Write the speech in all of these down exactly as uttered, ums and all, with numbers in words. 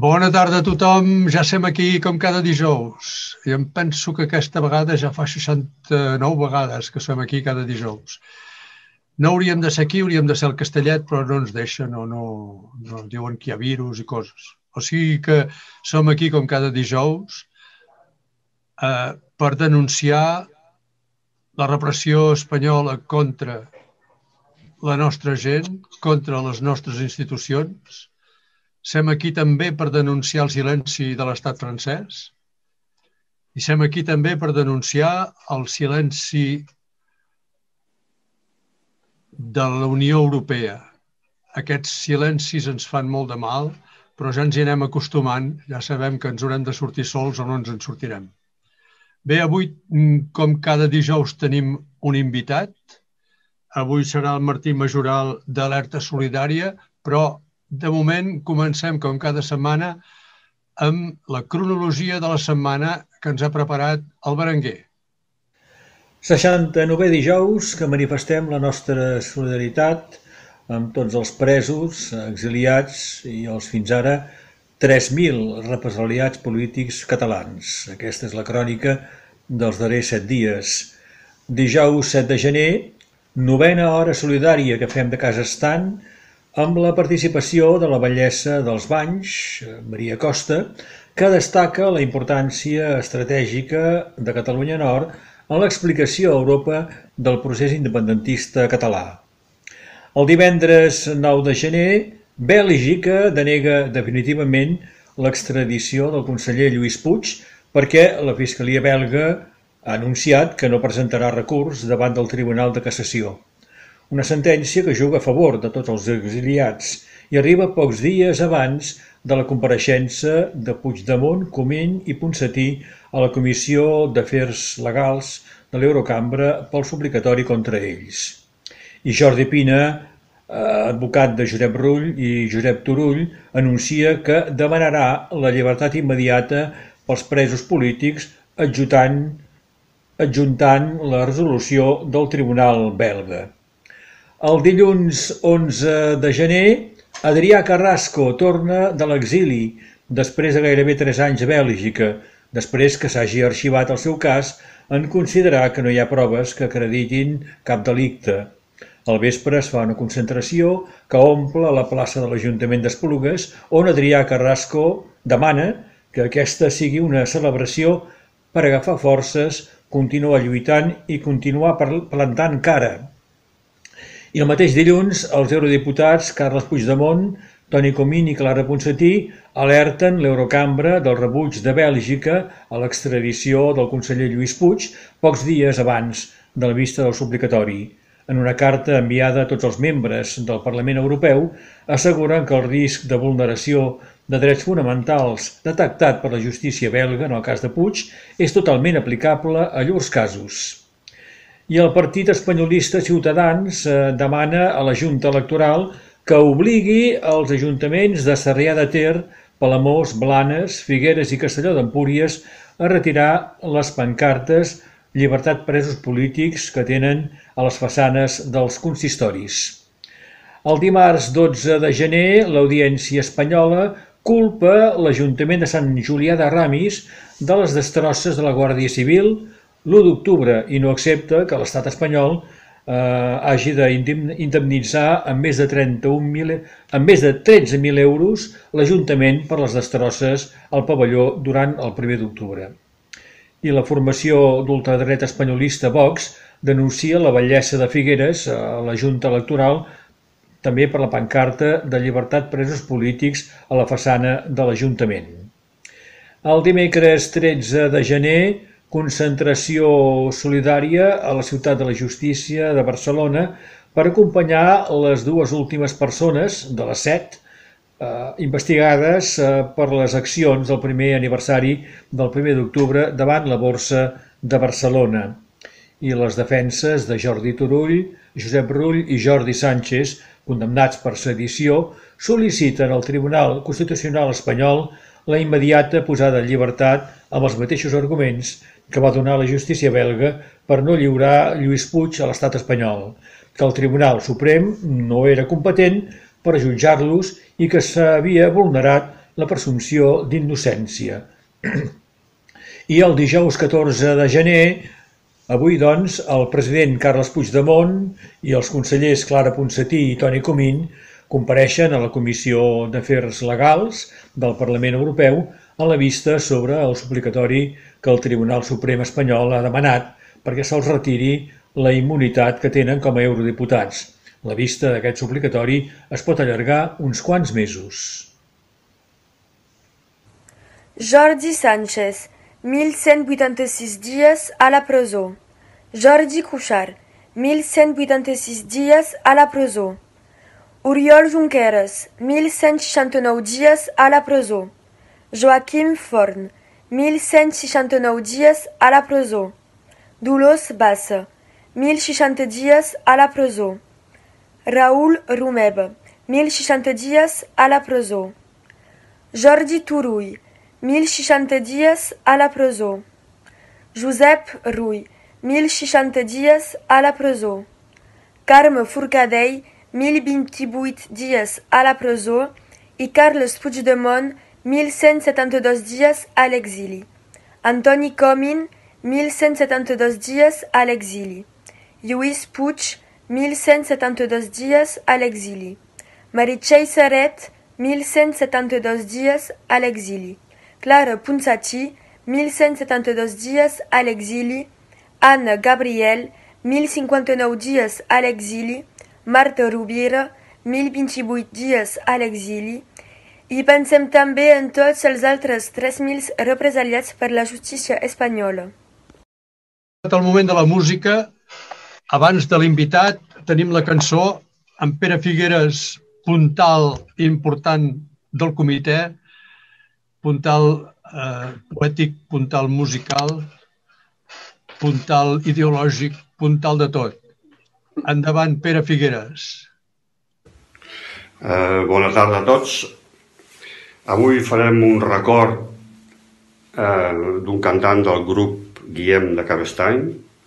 Bona tarda a tothom, ja som aquí com cada dijous i em penso que aquesta vegada ja fa seixanta-nou vegades que som aquí cada dijous. No hauríem de ser aquí, hauríem de ser al Castellet, però no ens deixen o no, no diuen que hi ha virus i coses. O sigui que som aquí com cada dijous eh, per denunciar la repressió espanyola contra la nostra gent, contra les nostres institucions. Som aquí també per denunciar el silenci de l'estat francès i som aquí també per denunciar el silenci de la Unió Europea. Aquests silencis ens fan molt de mal, però ja ens hi anem acostumant, ja sabem que ens haurem de sortir sols o no ens en sortirem. Bé, avui, com cada dijous, tenim un invitat. Avui serà el Martí Majoral d'Alerta Solidària, però de moment comencem, com cada setmana, amb la cronologia de la setmana que ens ha preparat el Berenguer. seixanta-novè dijous que manifestem la nostra solidaritat amb tots els presos, exiliats i els fins ara tres mil represaliats polítics catalans. Aquesta és la crònica dels darrers set dies. Dijous set de gener, novena hora solidària que fem de casa estant, amb la participació de la batllessa dels Banys, Maria Costa, que destaca la importància estratègica de Catalunya Nord en l'explicació a Europa del procés independentista català. El divendres nou de gener, Bèlgica denega definitivament l'extradició del conseller Lluís Puig perquè la Fiscalia belga ha anunciat que no presentarà recurs davant del Tribunal de Cassació. Una sentència que juga a favor de tots els exiliats i arriba pocs dies abans de la compareixença de Puigdemont, Comín i Ponsatí a la Comissió d'Afers Legals de l'Eurocambra pel suplicatori contra ells. I Jordi Pina, advocat de Josep Rull i Josep Turull, anuncia que demanarà la llibertat immediata pels presos polítics adjuntant, adjuntant la resolució del Tribunal belga. El dilluns onze de gener, Adrià Carrasco torna de l'exili després de gairebé tres anys a Bèlgica, després que s'hagi arxivat el seu cas en considerar que no hi ha proves que acreditin cap delicte. Al vespre es fa una concentració que omple la plaça de l'Ajuntament d'Esplugues, on Adrià Carrasco demana que aquesta sigui una celebració per agafar forces, continuar lluitant i continuar plantant cara. I el mateix dilluns, els eurodiputats Carles Puigdemont, Toni Comín i Clara Ponsatí alerten l'Eurocambra del rebuig de Bèlgica a l'extradició del conseller Lluís Puig pocs dies abans de la vista del suplicatori. En una carta enviada a tots els membres del Parlament Europeu, asseguren que el risc de vulneració de drets fonamentals detectat per la justícia belga en el cas de Puig és totalment aplicable a llurs casos. I el partit espanyolista Ciutadans demana a la Junta Electoral que obligui els ajuntaments de Sarrià de Ter, Palamós, Blanes, Figueres i Castelló d'Empúries a retirar les pancartes "Llibertat presos polítics" que tenen a les façanes dels consistoris. El dimarts dotze de gener, l'Audiència espanyola culpa l'Ajuntament de Sant Julià de Ramis de les destrosses de la Guàrdia Civil l'u d'octubre i no accepta que l'estat espanyol eh, hagi d'indemnitzar amb més de trenta-un mil, amb més de tretze mil euros l'Ajuntament per les destrosses al pavelló durant el primer d'octubre. I la formació d'ultradreta espanyolista Vox denuncia la batllessa de Figueres a la Junta Electoral també per la pancarta de llibertat presos polítics a la façana de l'Ajuntament. El dimecres tretze de gener, concentració solidària a la Ciutat de la Justícia de Barcelona per acompanyar les dues últimes persones, de les set, eh, investigades eh, per les accions del primer aniversari del primer d'octubre davant la Borsa de Barcelona. I les defenses de Jordi Turull, Josep Rull i Jordi Sánchez, condemnats per sedició, sol·liciten al Tribunal Constitucional espanyol la immediata posada en llibertat amb els mateixos arguments que va donar la justícia belga per no lliurar Lluís Puig a l'estat espanyol, que el Tribunal Suprem no era competent per jutjar-los i que s'havia vulnerat la presumpció d'innocència. I el dijous catorze de gener, avui doncs, el president Carles Puigdemont i els consellers Clara Ponsatí i Toni Comín compareixen a la Comissió d'Afers Legals del Parlament Europeu a la vista sobre el suplicatori que el Tribunal Suprem espanyol ha demanat perquè se'ls retiri la immunitat que tenen com a eurodiputats. La vista d'aquest suplicatori es pot allargar uns quants mesos. Jordi Sánchez, mille cent vuitanta-sis dies a la presó. Jordi Cuixart, mille cent vuitanta-sis dies a la presó. Oriol Junqueras, mille cent seixanta-nou dies a la presó. Joaquim Forn, mille cent seixanta-nou dies a la presó. Dolors Bassa, mille seixanta dies a la presó. Raül Romeva, mille seixanta dies a la presó. Jordi Turull, mille seixanta dies a la presó. Josep Rull, mille seixanta dies a la presó. Carme Forcadell, mille vint-i-vuit dies a la presó i Carles Puigdemont, mille cent setanta-dos dies a l'exili. Antoni Comín, mille cent setanta-dos dies a l'exili. Lluís Puig, mille cent setanta-dos dies a l'exili. Meritxell Serret, mille cent setanta-dos dies a l'exili. Clara Ponsatí, mille cent setanta-dos dies a l'exili. Anna Gabriel, mille cinquanta-nou dies a l'exili. Marta Rovira, mille vint-i-vuit dies a l'exili. I pensem també en tots els altres tres mil represaliats per la justícia espanyola. El moment de la música, abans de l'invitat, tenim la cançó en Pere Figueres, puntal important del comitè, puntal eh, poètic, puntal musical, puntal ideològic, puntal de tot. Endavant, Pere Figueres. Eh, bona tarda a tots. Avui farem un record eh, d'un cantant del grup Guillem de Cabestany,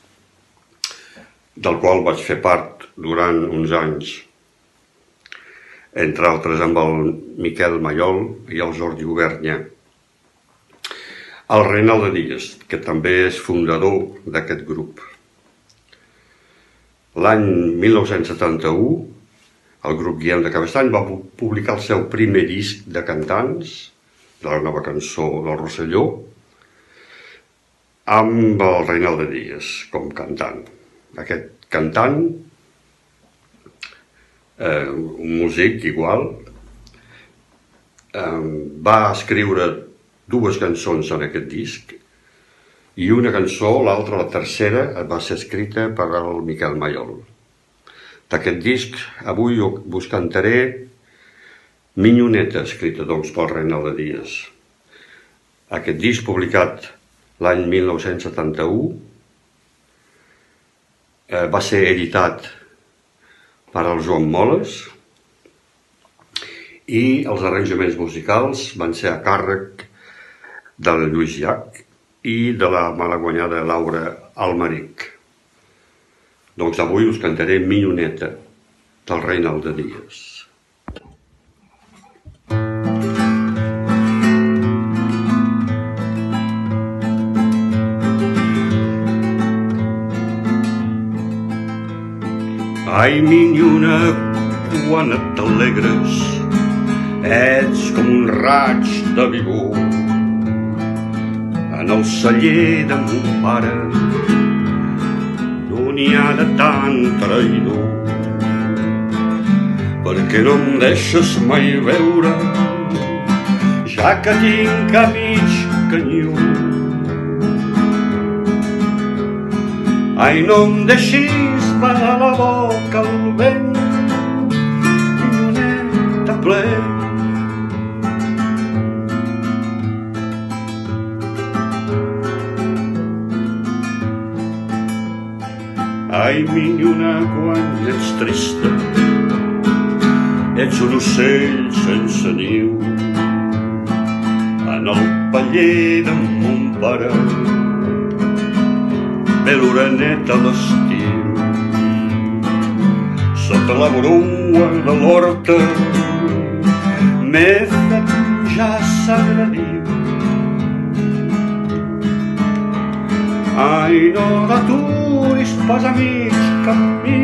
del qual vaig fer part durant uns anys, entre altres amb el Miquel Mallol i el Jordi Auvergne. El Reinaldo Díaz, que també és fundador d'aquest grup. L'any mil nou-cents setanta-u, el grup Guillem de Cabestany va publicar el seu primer disc de cantants, de la nova cançó del Rosselló, amb el Reinaldo Díaz com cantant. Aquest cantant, eh, un músic igual, eh, va escriure dues cançons en aquest disc i una cançó, l'altra, la tercera, va ser escrita per el Miquel Mallol. D'aquest disc, avui us cantaré Minyoneta, escrita doncs pel Reinaldo Díaz. Aquest disc, publicat l'any mil nou-cents setanta-u, eh, va ser editat per el Joan Moles i els arranjaments musicals van ser a càrrec del Lluís Llach i de la malaguanyada Laura Almeric. Doncs avui us cantaré Minyoneta, del Reinaldo Díaz. Ai, minyona, quan et t'alegres, ets com un raig de vigor. En el celler de mon pare no n'hi ha de tant traïdor, perquè no em deixes mai veure, ja que tinc a mig canyó. Ai, no em deixis pagar la boca al vent, minyoneta ple. Ai, minyona, quan ets trista, ets un ocell sense niu. En el paller de mon pare ve l'oreneta a l'estiu. Sota la grua de l'horta m'he fet un ja s'ha de dir. Ai, no t'aturis pas a mig camí,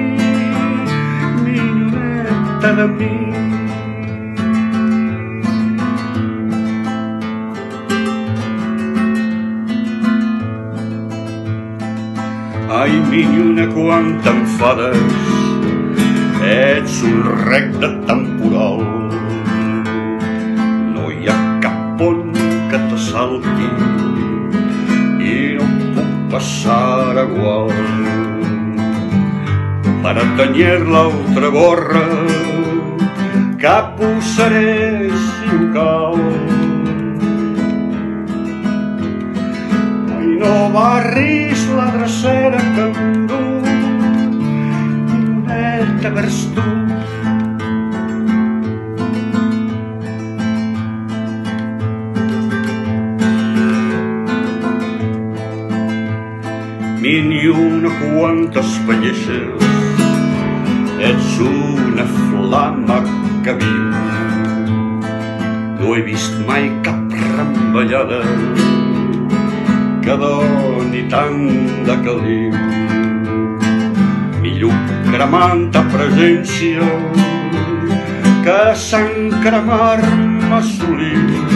minyoneta de mi. Ai, minyona, quan t'enfades, ets un rec de temporal. No hi ha cap pont que t'assalti i no puc passar a igual. Para teñir l'altra gorra cap posaré si ho cal. Ai, no barris la drecera que em du, minyoneta vers tu. Minyona, quan t'espelleixes, ets una flama que viu. No he vist mai cap remballada que doni tant de caliu. Mi llum cremant ta presència que sant cremar-me assolir.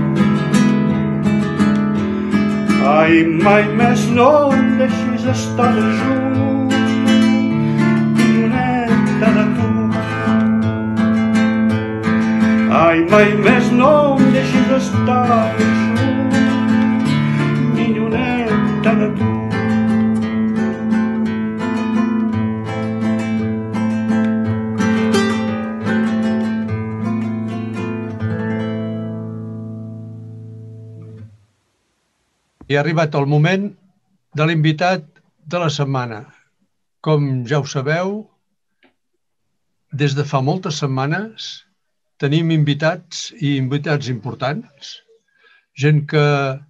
Ai, mai més no em deixis estar junt, minyoneta de tu. Ai, mai més no em deixis estar junt, minyoneta de tu. I ha arribat el moment de l'invitat de la setmana. Com ja ho sabeu, des de fa moltes setmanes tenim invitats i invitats importants, gent que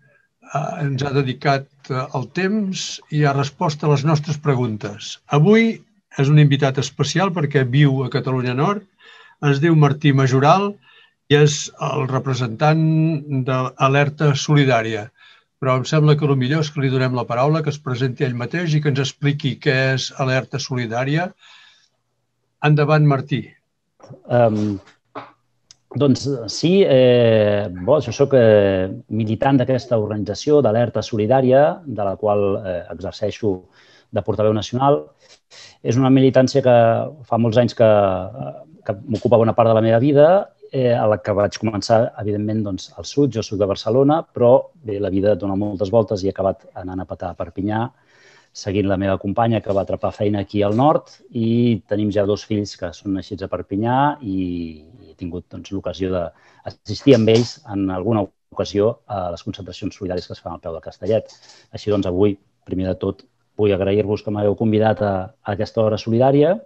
ens ha dedicat el temps i ha respost a les nostres preguntes. Avui és un invitat especial perquè viu a Catalunya Nord, es diu Martí Majoral i és el representant d'Alerta Solidària. Però em sembla que el millor és que li donem la paraula, que es presenti ell mateix i que ens expliqui què és Alerta Solidària. Endavant, Martí. Um, doncs sí, eh, bo, jo soc eh, militant d'aquesta organització d'Alerta Solidària, de la qual eh, exerceixo de portaveu nacional. És una militància que fa molts anys que, que m'ocupa bona part de la meva vida, Eh, a la que vaig començar, evidentment, doncs, al sud. Jo soc de Barcelona, però bé, la vida dona moltes voltes i he acabat anant a petar a Perpinyà, seguint la meva companya, que va atrapar feina aquí al nord, i tenim ja dos fills que són naixits a Perpinyà i he tingut doncs, l'ocasió d'assistir amb ells en alguna ocasió a les concentracions solidàries que es fan al peu del Castellet. Així doncs, avui, primer de tot, vull agrair-vos que m'hagueu convidat a, a aquesta hora solidària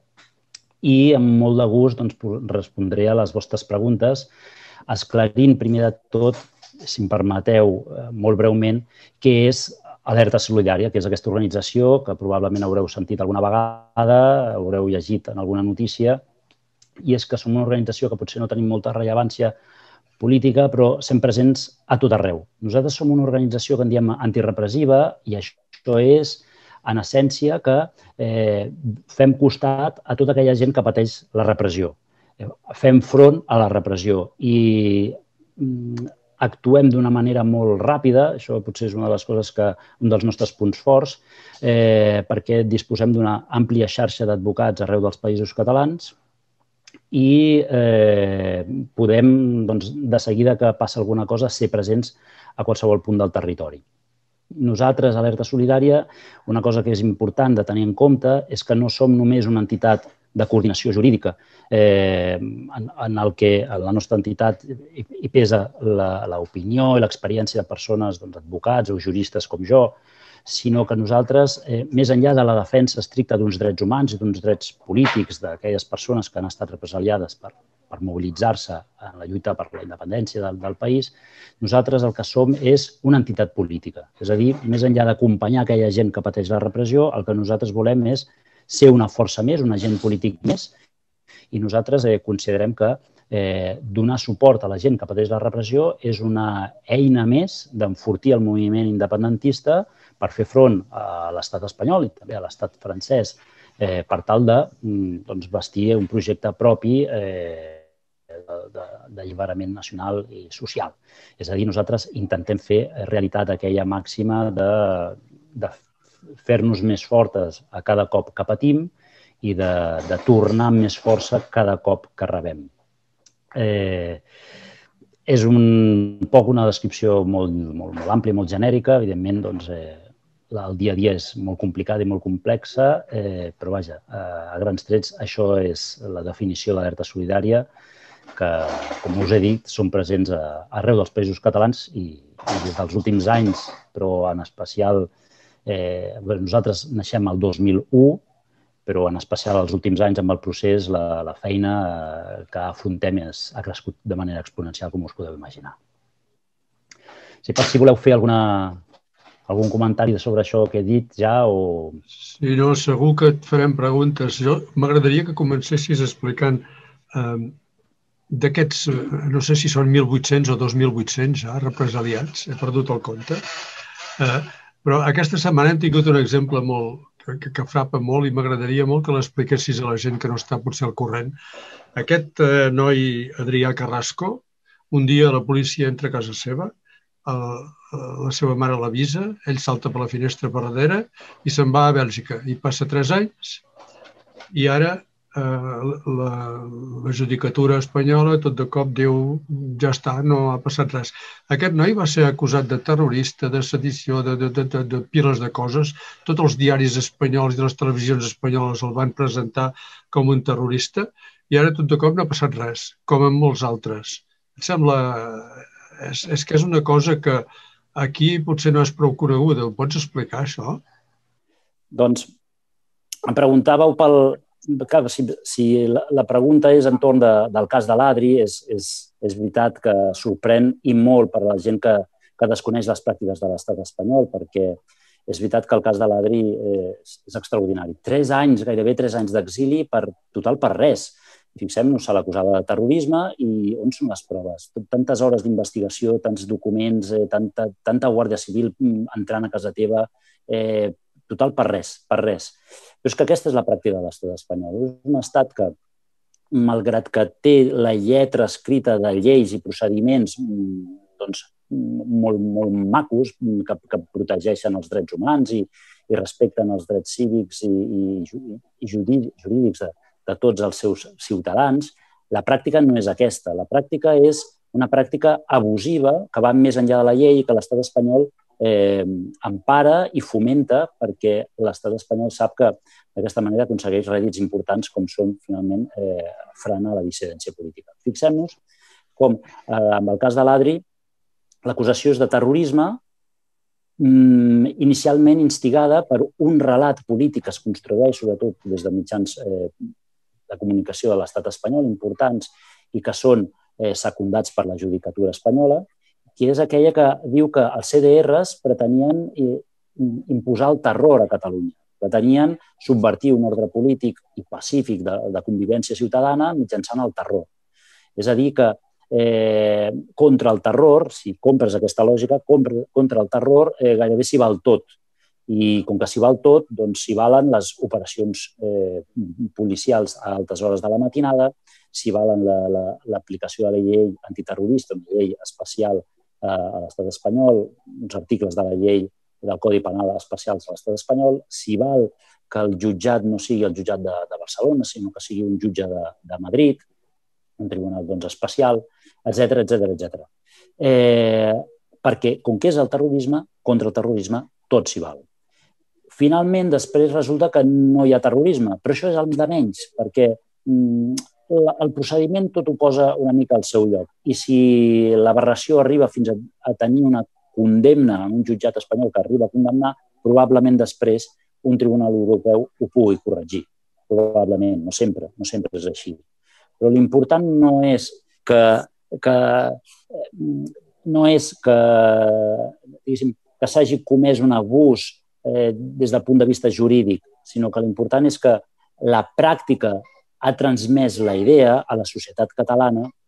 i amb molt de gust doncs, respondré a les vostres preguntes, esclarint primer de tot, si em permeteu molt breument, què és Alerta Solidària, que és aquesta organització que probablement haureu sentit alguna vegada, haureu llegit en alguna notícia, i és que som una organització que potser no tenim molta rellevància política, però estem presents a tot arreu. Nosaltres som una organització que en diem antirepressiva i això és en essència, que eh, fem costat a tota aquella gent que pateix la repressió. Fem front a la repressió i mm, actuem d'una manera molt ràpida, això potser és una de les coses que, un dels nostres punts forts, eh, perquè disposem d'una àmplia xarxa d'advocats arreu dels països catalans i eh, podem, doncs, de seguida que passa alguna cosa, ser presents a qualsevol punt del territori. Nosaltres, Alerta Solidària, una cosa que és important de tenir en compte és que no som només una entitat de coordinació jurídica, eh, en, en el que en la nostra entitat hi, hi pesa l'opinió i l'experiència de persones, doncs, advocats o juristes com jo, sinó que nosaltres, eh, més enllà de la defensa estricta d'uns drets humans i d'uns drets polítics d'aquelles persones que han estat represaliades per, per mobilitzar-se en la lluita per la independència del, del país, nosaltres el que som és una entitat política. És a dir, més enllà d'acompanyar aquella gent que pateix la repressió, el que nosaltres volem és ser una força més, un agent polític més, i nosaltres eh, considerem que donar suport a la gent que pateix la repressió és una eina més d'enfortir el moviment independentista per fer front a l'estat espanyol i també a l'estat francès per tal de vestir un projecte propi d'alliberament nacional i social. És a dir, nosaltres intentem fer realitat aquella màxima de fer-nos més fortes a cada cop que patim i de tornar amb més força cada cop que rebem. És un poc una descripció molt àmplia, molt genèrica. Evidentment, el dia a dia és molt complicat i molt complexa, però vaja, a grans trets això és la definició de l'alerta solidària que, com us he dit, són presents arreu dels països catalans i des dels últims anys, però en especial nosaltres naixem el dos mil u, però en especial els últims anys amb el procés la feina que afrontem ha crescut de manera exponencial, com us podeu imaginar. Si voleu fer algun comentari sobre això que he dit ja o... Sí, no, segur que et farem preguntes. M'agradaria que comencessis explicant d'aquests, no sé si són mil vuit-cents o dos mil vuit-cents ja represaliats, he perdut el compte, però aquesta setmana hem tingut un exemple molt que frapa molt i m'agradaria molt que l'expliquessis a la gent que no està potser al corrent. Aquest noi, Adrià Carrasco, un dia la policia entra a casa seva, la seva mare l'avisa, ell salta per la finestra per darrere i se'n va a Bèlgica. I passa tres anys i ara la judicatura espanyola tot de cop diu ja està, no ha passat res. Aquest noi va ser acusat de terrorista, de sedició, de piles de coses. Tots els diaris espanyols i les televisions espanyoles el van presentar com un terrorista i ara tot de cop no ha passat res, com en molts altres. Em sembla... És que és una cosa que aquí potser no és prou coneguda. Ho pots explicar, això? Doncs em preguntàveu pel... Si la pregunta és entorn del cas de l'Adri, és veritat que sorprèn i molt per la gent que desconeix les pràctiques de l'estat espanyol, perquè és veritat que el cas de l'Adri és extraordinari. Tres anys, gairebé tres anys d'exili per total per res. Fixem-nos, se l'acusava de terrorisme i on són les proves? Tantes hores d'investigació, tants documents, tanta Guàrdia Civil entrant a casa teva, total per res, per res. Però és que aquesta és la pràctica de l'estat espanyol. És un estat que, malgrat que té la lletra escrita de lleis i procediments molt macos, que protegeixen els drets humans i respecten els drets cívics i jurídics de tots els seus ciutadans, la pràctica no és aquesta. La pràctica és una pràctica abusiva que va més enllà de la llei i que l'estat espanyol empara i fomenta perquè l'estat espanyol sap que d'aquesta manera aconsegueix rèdits importants com són, finalment, frenar la dissidència política. Fixem-nos com, amb el cas de l'Adri, l'acusació és de terrorisme inicialment instigada per un relat polític que es construeix, sobretot des de mitjans de comunicació de l'estat espanyol importants i que són secundats per la judicatura espanyola, que és aquella que diu que els C D Rs pretenien imposar el terror a Catalunya, pretenien subvertir un ordre polític i pacífic de convivència ciutadana mitjançant el terror. És a dir, que contra el terror, si compres aquesta lògica, contra el terror gairebé s'hi val tot. I com que s'hi val tot, doncs s'hi valen les operacions policials a altes hores de la matinada, s'hi valen l'aplicació de la llei antiterrorista, una llei especial a l'estat espanyol, uns articles de la llei del Codi Penal especials a l'estat espanyol, s'hi val que el jutjat no sigui el jutjat de Barcelona, sinó que sigui un jutge de Madrid, un tribunal especial, etcètera, etcètera, etcètera. Perquè, com que és el terrorisme, contra el terrorisme tot s'hi val. Finalment, després resulta que no hi ha terrorisme, però això és el de menys, perquè el procediment tot ho posa una mica al seu lloc. I si l'aberració arriba fins a tenir una condemna en un jutjat espanyol que arriba a condemnar, probablement després un tribunal europeu ho pugui corregir. Probablement, no sempre, no sempre és així. Però l'important no és que no és que que s'hagi comès un abús des del punt de vista jurídic, sinó que l'important és que la pràctica ha transmès la idea a la societat catalana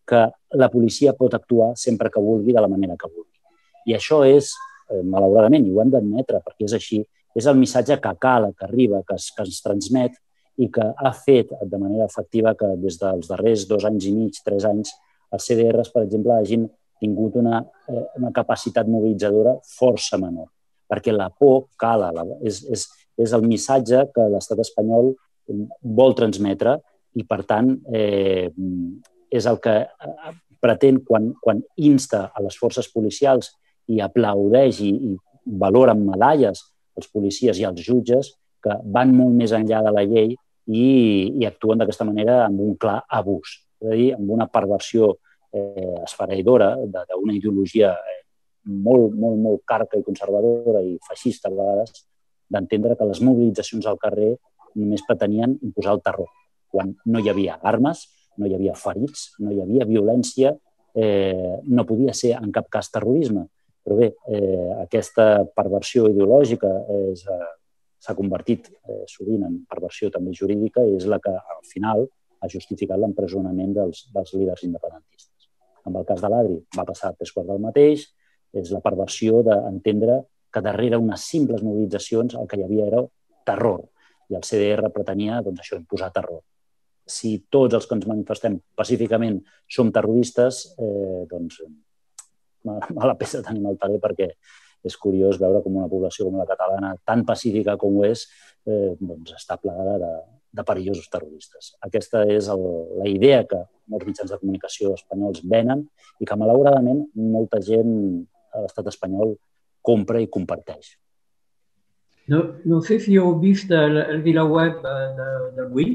que la policia pot actuar sempre que vulgui, de la manera que vulgui. I això és, malauradament, i ho hem d'admetre perquè és així, és el missatge que cala, que arriba, que es, que es transmet i que ha fet de manera efectiva que des dels darrers dos anys i mig, tres anys, els C D Rs, per exemple, hagin tingut una, una capacitat mobilitzadora força menor. Perquè la por cala, és, és, és el missatge que l'estat espanyol vol transmetre i, per tant, eh, és el que pretén quan, quan insta a les forces policials i aplaudeix i, i valora amb medalles els policies i els jutges que van molt més enllà de la llei i, i actuen d'aquesta manera amb un clar abús, és a dir, amb una perversió eh, esfereïdora d'una ideologia eh, molt, molt, molt carca i conservadora i feixista a vegades, d'entendre que les mobilitzacions al carrer només pretenien imposar el terror, quan no hi havia armes, no hi havia ferits, no hi havia violència, eh, no podia ser en cap cas terrorisme. Però bé, eh, aquesta perversió ideològica és, eh, s'ha convertit eh, sovint en perversió també jurídica i és la que al final ha justificat l'empresonament dels, dels líders independentistes. En el cas de l'Adri va passar tres quarts del mateix, és la perversió d'entendre que darrere unes simples mobilitzacions el que hi havia era terror i el C D R pretenia doncs, això, imposar terror. Si tots els que ens manifestem pacíficament som terroristes, eh, doncs mala peça tenim al taler perquè és curiós veure com una població com la catalana, tan pacífica com ho és, eh, doncs està plagada de, de perillosos terroristes. Aquesta és el, la idea que molts mitjans de comunicació espanyols venen i que, malauradament, molta gent a l'estat espanyol compra i comparteix. No, no sé si heu vist el, el VilaWeb d'avui.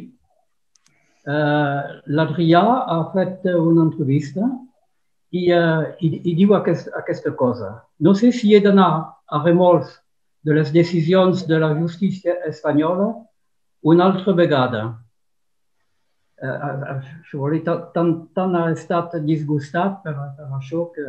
Uh, L'Adrià ha fet una entrevista i, uh, i, i diu aquest, aquesta cosa. No sé si he d'anar a remolc de les decisions de la justícia espanyola una altra vegada. Uh, uh, tant, tant ha estat disgustat per, per això que...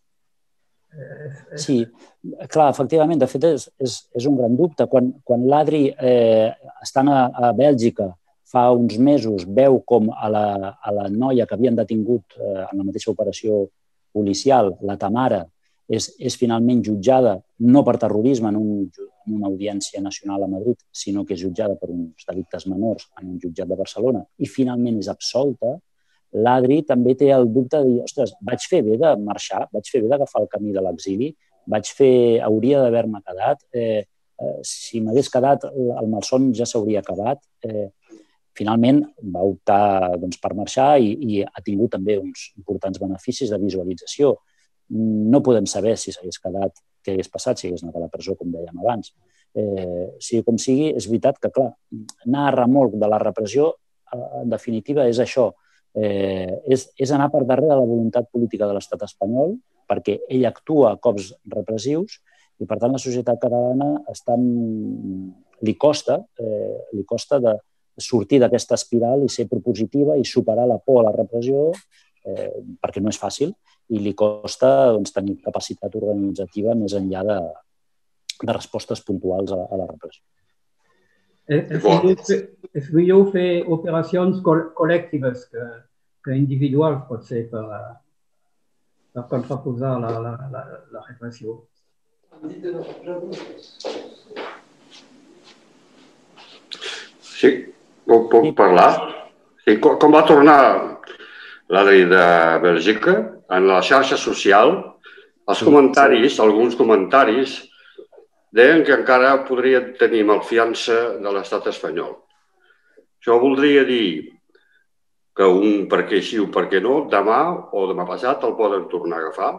Sí, clar, efectivament, de fet és, és, és un gran dubte. Quan, quan l'Adri, eh, estant a, a Bèlgica fa uns mesos, veu com a la, a la noia que havien detingut eh, en la mateixa operació policial, la Tamara, és, és finalment jutjada no per terrorisme en, un, en una audiència nacional a Madrid, sinó que és jutjada per uns delictes menors en un jutjat de Barcelona i finalment és absolta, l'Adri també té el dubte de dir, ostres, vaig fer bé de marxar, vaig fer bé d'agafar el camí de l'exili, vaig fer, hauria d'haver-me quedat, eh, eh, si m'hagués quedat el malson ja s'hauria acabat. Eh, finalment va optar doncs, per marxar i, i ha tingut també uns importants beneficis de visualització. No podem saber si s'hagués quedat, què hagués passat, si hagués anat a la presó, com dèiem abans. Eh, sigui com sigui, és veritat que, clar, anar a remolc de la repressió, en definitiva, és això. Eh, és, és anar per darrere la voluntat política de l'estat espanyol perquè ell actua a cops repressius i, per tant, la societat catalana està, li costa, eh, li costa de sortir d'aquesta espiral i ser propositiva i superar la por a la repressió eh, perquè no és fàcil i li costa doncs, tenir capacitat organitzativa més enllà de, de respostes puntuals a, a la repressió. És millor fer operacions col·lectives que, que individuals, potser, per, per contraposar la, la, la, la repressió. Sí, puc, puc parlar? Sí, com va tornar l'Adri de Bèlgica en la xarxa social, els comentaris, alguns comentaris, deien que encara podria tenir malfiança de l'estat espanyol. Això voldria dir que un perquè sí o perquè no, demà o demà passat el poden tornar a agafar?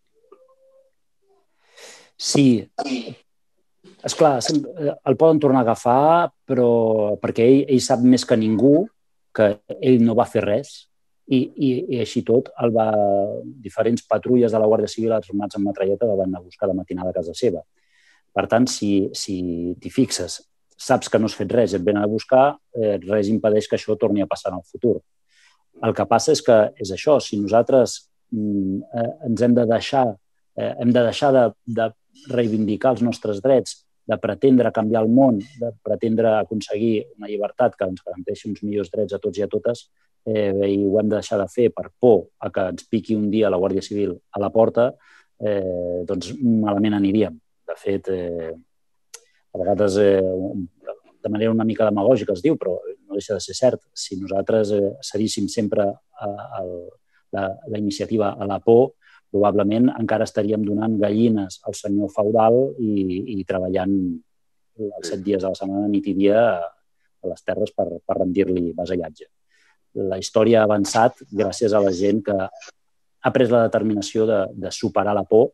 Sí. Esclar, el poden tornar a agafar, però perquè ell, ell sap més que ningú que ell no va fer res i, i, i així tot el va, diferents patrulles de la Guàrdia Civil armats amb metralleta el van anar a buscar de matinada a casa seva. Per tant, si, si t'hi fixes, saps que no has fet res i et venen a buscar, eh, res impedeix que això torni a passar en el futur. El que passa és que és això, si nosaltres eh, ens hem de deixar, eh, hem de, deixar de, de reivindicar els nostres drets, de pretendre canviar el món, de pretendre aconseguir una llibertat que ens garanteixi uns millors drets a tots i a totes, i ho hem de deixar de fer per por a que ens piqui un dia la Guàrdia Civil a la porta, doncs malament aniríem. De fet, a vegades de manera una mica demagògica es diu, però no deixa de ser cert. Si nosaltres cedíssim sempre la iniciativa a la por, probablement encara estaríem donant gallines al senyor feudal i treballant els set dies a la setmana, nit i dia, a les terres per rendir-li vasallatge. La història ha avançat gràcies a la gent que ha pres la determinació de superar la por,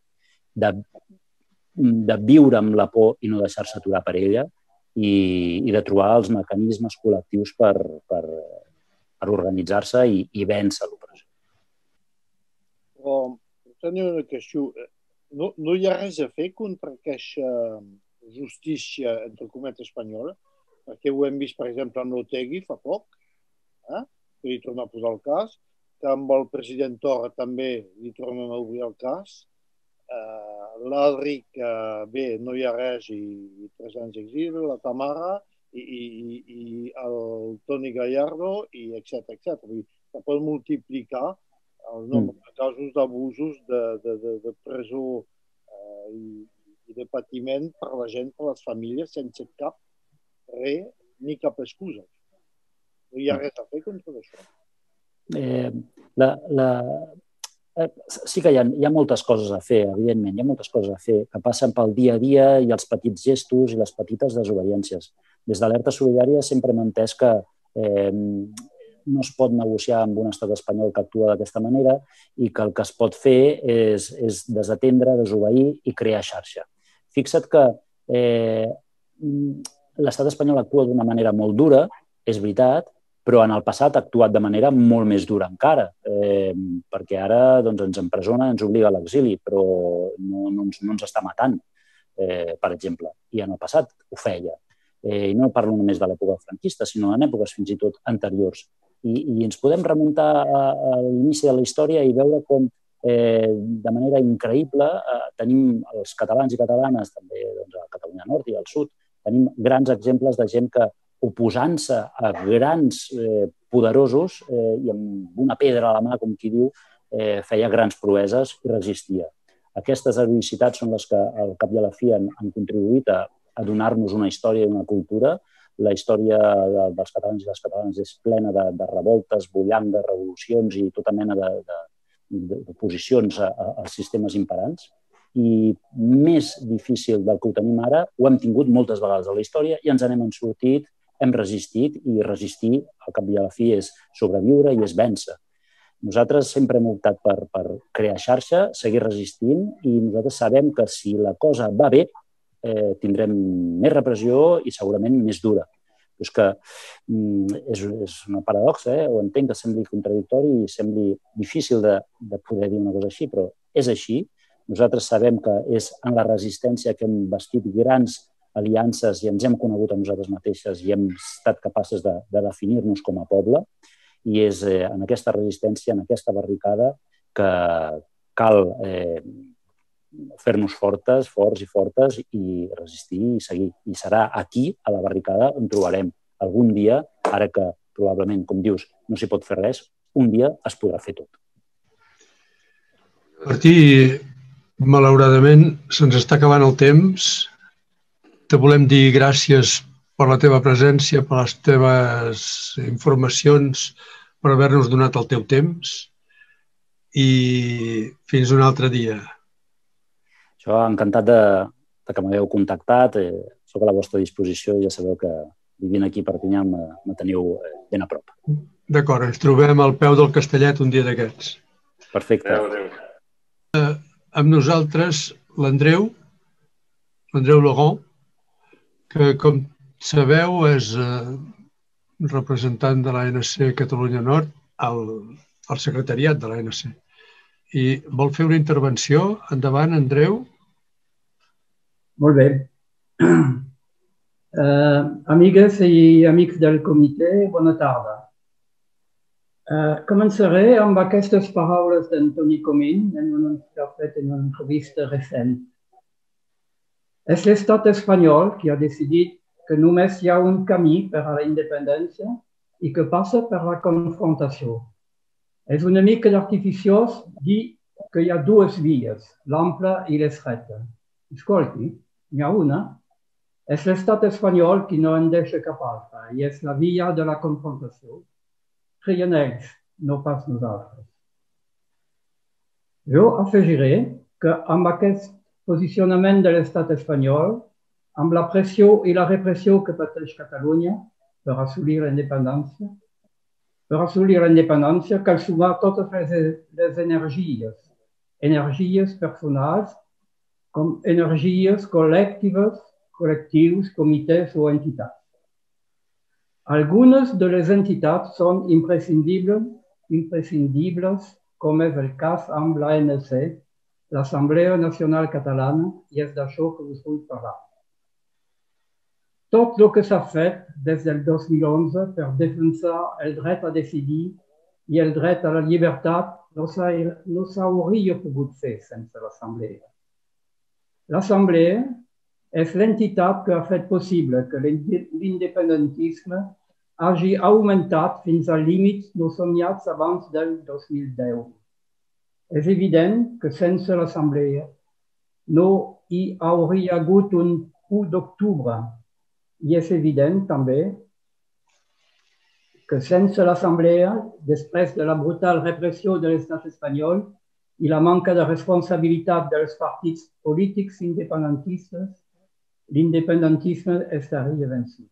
de viure amb la por i no deixar-se aturar per ella i de trobar els mecanismes col·lectius per organitzar-se i vèncer l'opressió. Però tenia una qüestió. No hi ha res a fer contra aquesta justícia, entre cometes, espanyola? Perquè ho hem vist, per exemple, amb l'Otegui fa poc, que li torna a posar el cas, que amb el president Torra també li tornen a obrir el cas. L'Adri, que bé, no hi ha res i tres anys d'exili, la Tamara i el Toni Gallardo, i etcètera, etcètera. Que pot multiplicar el nombre de casos d'abusos, de presó i de patiment per la gent, per les famílies, sense cap res ni cap excusa. No hi ha res a fer contra això. Sí que hi ha moltes coses a fer, evidentment, hi ha moltes coses a fer que passen pel dia a dia i els petits gestos i les petites desobediències. Des d'Alerta Solidària sempre hem entès que no es pot negociar amb un estat espanyol que actua d'aquesta manera i que el que es pot fer és desatendre, desobeir i crear xarxa. Fixa't que l'estat espanyol actua d'una manera molt dura, és veritat, però en el passat ha actuat de manera molt més dura encara, perquè ara ens empresona, ens obliga a l'exili, però no ens està matant, per exemple. I en el passat ho feia. I no parlo només de l'època franquista, sinó en èpoques fins i tot anteriors. I ens podem remuntar a l'inici de la història i veure com de manera increïble tenim els catalans i catalanes, també a Catalunya Nord i al Sud, tenim grans exemples de gent que oposant-se a grans poderosos i amb una pedra a la mà, com qui diu, feia grans proeses i resistia. Aquestes heroïcitats són les que al cap i a la fi han contribuït a donar-nos una història i una cultura. La història dels catalans i les catalanes és plena de revoltes, bullangues, revolucions i tota mena d'oposicions als sistemes imperants. I més difícil del que ho tenim ara, ho hem tingut moltes vegades a la història i ens n'hem sortit, hem resistit i resistir, al cap i a la fi, és sobreviure i és vèncer. Nosaltres sempre hem optat per crear xarxa, seguir resistint i nosaltres sabem que si la cosa va bé tindrem més repressió i segurament més dura. És que és una paradoxa, ho entenc que sembli contradictori i sembli difícil de poder dir una cosa així, però és així. Nosaltres sabem que és en la resistència que hem bastit grans aliances i ens hem conegut a nosaltres mateixes i hem estat capaces de definir-nos com a poble i és en aquesta resistència, en aquesta barricada que cal fer-nos fortes, forts i fortes i resistir i seguir. I serà aquí, a la barricada, on trobarem algun dia, ara que probablement, com dius, no s'hi pot fer res, un dia es podrà fer tot. Martí, malauradament se'ns està acabant el temps. Te volem dir gràcies per la teva presència, per les teves informacions, per haver-nos donat el teu temps i fins un altre dia. Jo encantat que m'hagueu contactat, soc a la vostra disposició i ja sabeu que vivint aquí a Perpinyà me teniu ben a prop. D'acord, ens trobem al peu del Castellet un dia d'aquests. Perfecte. Amb nosaltres l'Andreu, l'Andreu Laurent, que, com sabeu, és representant de l'A N C Catalunya Nord al secretariat de l'A N C. I vol fer una intervenció. Endavant, Andreu. Molt bé. Amigues i amics del comitè, bona tarda. Començaré amb aquestes paraules d'Antoni Comín en una entrevista recent. És l'estat espanyol qui ha decidit que només hi ha un camí per a la independència i que passa per la confrontació. És una mica artificiós dir que hi ha dues vies, l'ampla i l'estreta. Escolti, n'hi ha una. És l'estat espanyol qui no en deixa cap altra i és la via de la confrontació. Creien ells, no pas nosaltres. Jo afegiré que amb aquest posicionament de l'estat espanyol, amb la pressió i la repressió que pateix Catalunya per assolir la independència, per assolir la independència cal sumar totes les, les energies, energies personals com energies col·lectives, col·lectius, comitès o entitats. Algunes de les entitats són imprescindibles, imprescindibles com és el cas amb l'A N C, l'Assemblea Nacional Catalana, i és d'això que us vull parlar. Tot el que s'ha fet des del dos mil onze per defensar el dret a decidir i el dret a la llibertat no s'hauria pogut fer sense l'Assemblea. L'Assemblea és l'entitat que ha fet possible que l'independentisme hagi augmentat fins a límits no somiats abans del dos mil deu. És evident que sense l'Assemblea no hi hauria hagut un u d'octubre. I és evident també que sense l'Assemblea, després de la brutal repressió de l'estat espanyol i la manca de responsabilitat dels partits polítics independentistes, l'independentisme estaria vençut.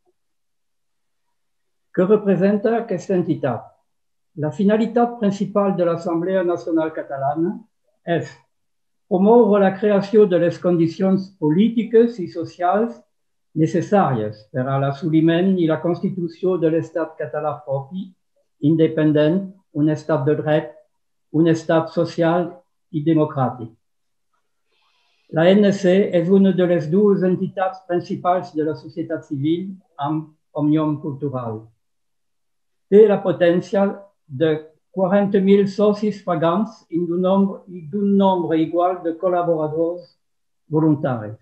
Què representa aquesta entitat? La finalitat principal de l'Assemblea Nacional Catalana és promoure la creació de les condicions polítiques i socials necessàries per a l'assoliment i la constitució de l'estat català propi, independent, un estat de dret, un estat social i democràtic. La N C és una de les dues entitats principals de la societat civil amb Òmnium Cultural. Té la potència de quaranta mil socis pagants i d'un nombre, d'un nombre igual de col·laboradors voluntaris.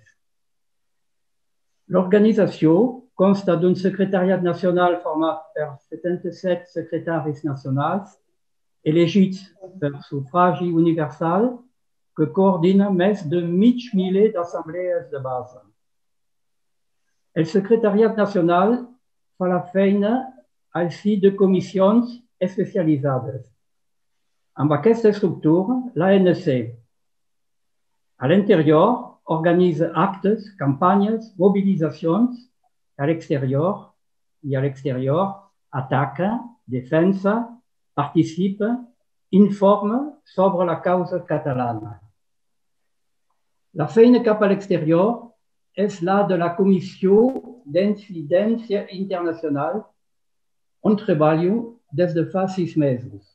L'organització consta d'un secretariat nacional format per setanta-set secretaris nacionals elegits per sufragi universal que coordina més de mig miler d'assemblees de base. El secretariat nacional fa la feina al si de comissions especialitzades. Amb aquesta estructura, l'A N C, a l'interior, organise actes, campanyes, mobilitzacions a l'exterior i a l'exterior, ataca, defensa, participa, informa sobre la causa catalana. La feina cap a l'exterior és la de la Comissió d'Incidència Internacional on treballo des de fa sis mesos.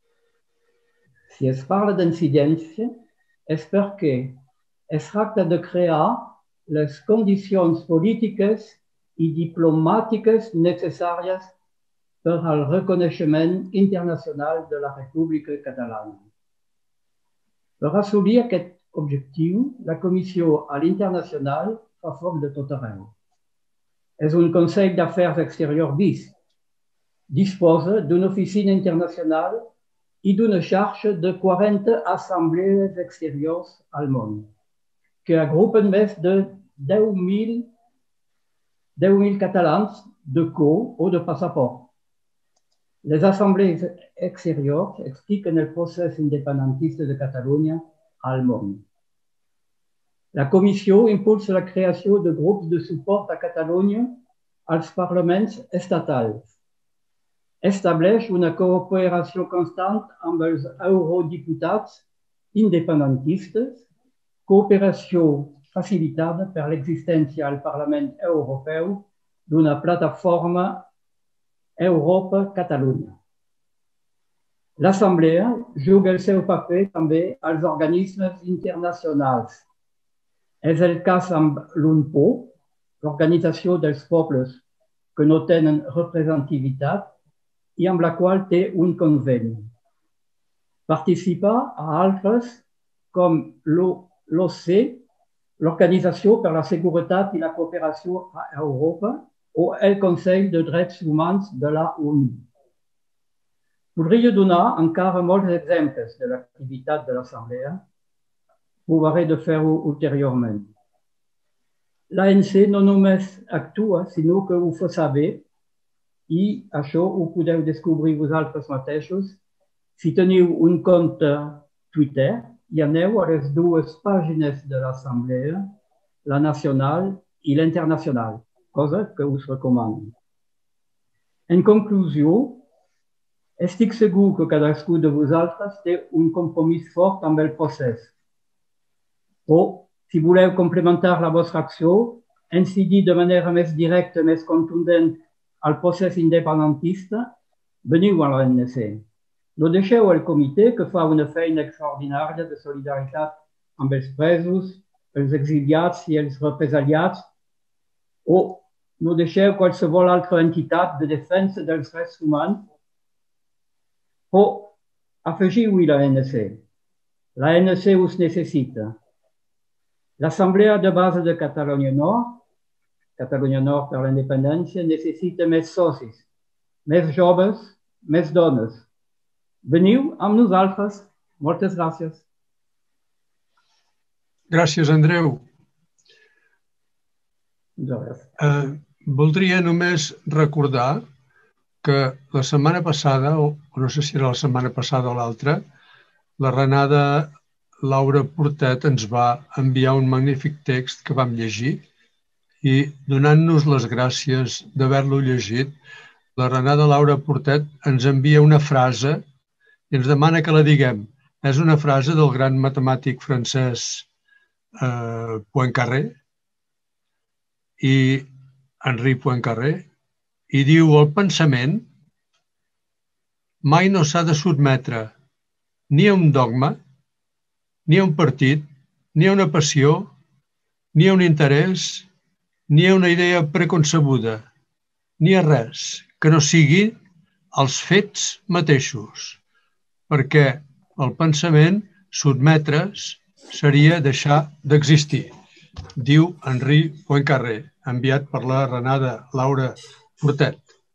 Si es parla d'incidència és perquè es tracta de crear les condicions polítiques i diplomàtiques necessàries per al reconeixement internacional de la República Catalana. Per assolir aquest objectiu, la Comissió a l'internacional fa foc de tot arreu. És un Consell d'Afers Exteriors vist. Disposa d'una oficina internacional i d'una xarxa de quaranta assemblees exteriors al món, que agrupen més de deu mil catalans de co o de passaport. Les assemblées exteriors expliquen el procés independentista de Catalunya al món. La Comissió impulsa la creació de grups de suport a Catalunya als parlaments estatals. Estableix una cooperació constant amb els eurodiputats independentistes, cooperació facilitada per l'existència al Parlament Europeu d'una plataforma Europa-Catalunya. L'Assemblea juga el seu paper també als organismes internacionals. És el cas amb l'UNPO, l'Organització dels Pobles que no tenen representativitat i amb la qual té un conveni. Participa a altres com l'O C, l'Organització per la Seguretat i la Cooperació a Europa, o el Consell de Drets Humans de la ONU. Podria donar encara molts exemples de l'activitat de l'Assemblea. Ho hauré de fer-ho ulteriorment. L'A N C no només actua, sinó que ho fa saber, i això ho podeu descobrir vosaltres mateixos. Si teniu un compte Twitter, i aneu a les dues pàgines de l'Assemblea, la nacional i l'internacional, cosa que us recomano. En conclusió, estic segur que cadascú de vosaltres té un compromís fort amb el procés. O, si voleu complementar la vostra acció, incidir de manera més directa, més contundent al procés independentista, veniu a l'A N C. No deixeu al comitè, que fa una feina extraordinària de solidaritat amb els presos, els exiliats i els represaliats, o no deixeu qualsevol altra entitat de defensa dels drets humans, o afegiu-hi l'A N C. L'A N C us necessita. L'Assemblea de base de Catalunya Nord, Catalunya Nord per la independència, necessita més socis, més joves, més dones. Veniu amb nosaltres. Moltes gràcies. Gràcies, Andreu. Eh, voldria només recordar que la setmana passada, o no sé si era la setmana passada o l'altra, la Renada Laura Portet ens va enviar un magnífic text que vam llegir i, donant-nos les gràcies d'haver-lo llegit, la Renada Laura Portet ens envia una frase i ens demana que la diguem. És una frase del gran matemàtic francès eh, Poincaré i Henri Poincaré, i diu: el pensament mai no s'ha de sotmetre ni a un dogma, ni a un partit, ni a una passió, ni a un interès, ni a una idea preconcebuda, ni a res que no sigui els fets mateixos, perquè el pensament, sotmetre's, seria deixar d'existir, diu Henri Poincaré, enviat per la Renada Laura Portet.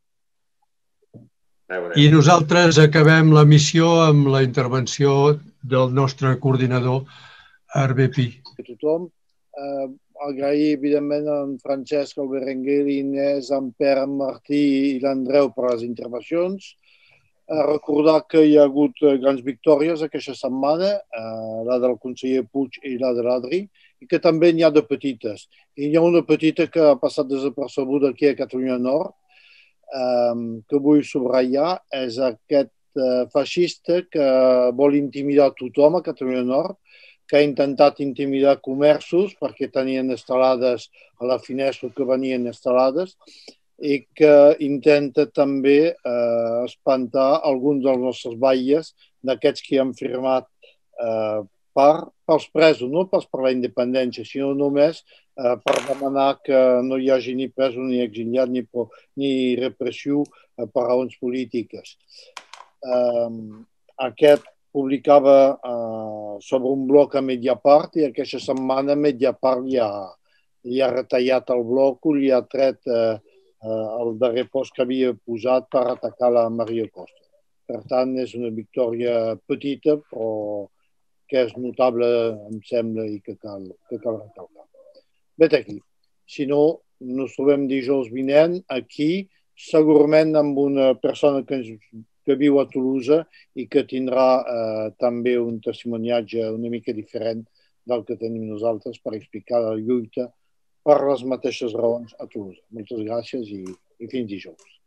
I nosaltres acabem la missió amb la intervenció del nostre coordinador, Hervé Pi. A tothom, eh, agrair evidentment a en Francesc, el Berenguer, l'Inés, en Pere, en Martí i l'Andreu per les intervencions. Eh, recordar que hi ha hagut grans victòries aquesta setmana, eh, la del conseller Puig i la de l'Adri, i que també n'hi ha de petites. I hi ha una petita que ha passat desapercebuda aquí a Catalunya Nord, eh, que vull subratllar, és aquest eh, feixista que vol intimidar tothom a Catalunya Nord, que ha intentat intimidar comerços perquè tenien instal·lades a la finestra que venien instal·lades i que intenta també eh, espantar alguns dels nostres batlles d'aquests que han firmat eh, per, pels presos, no pas per la independència, sinó només eh, per demanar que no hi hagi ni presos, ni exiliats, ni, ni repressió eh, per raons polítiques. Eh, aquest publicava eh, sobre un bloc a Mediapart i aquesta setmana Mediapart li ha, li ha retallat el bloc o li ha tret eh, el darrer post que havia posat per atacar la Maria Costa. Per tant, és una victòria petita, però que és notable, em sembla, i que cal, que cal recalcar. Vet aquí. Si no, ens trobem dijous vinent aquí, segurament amb una persona que, ens, que viu a Toulouse i que tindrà eh, també un testimoniatge una mica diferent del que tenim nosaltres per explicar la lluita per les mateixes raons a Toulouse. Moltes gràcies i, i fins dijous.